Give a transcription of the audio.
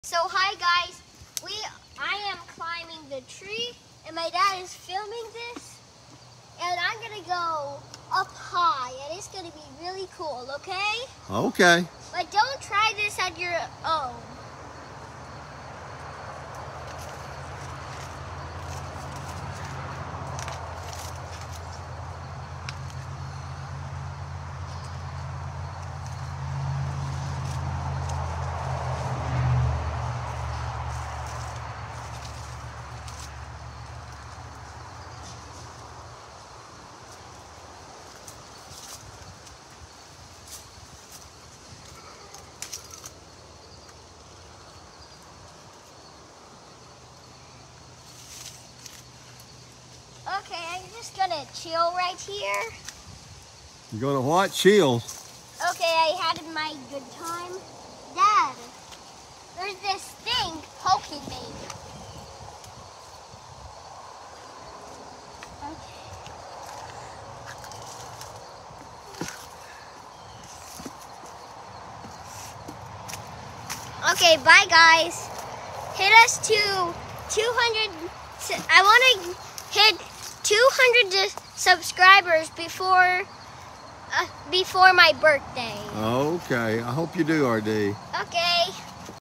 So hi guys, I am climbing the tree and my dad is filming this and I'm gonna go up high and it's gonna be really cool, okay? Okay. But don't try this on your own. Okay, I'm just gonna chill right here. You're gonna what? Chill? Okay, I had my good time. Dad, there's this thing poking me. Okay, bye guys. Hit us to 200. I want to hit 200 subscribers before my birthday. Okay. I hope you do, RD. Okay.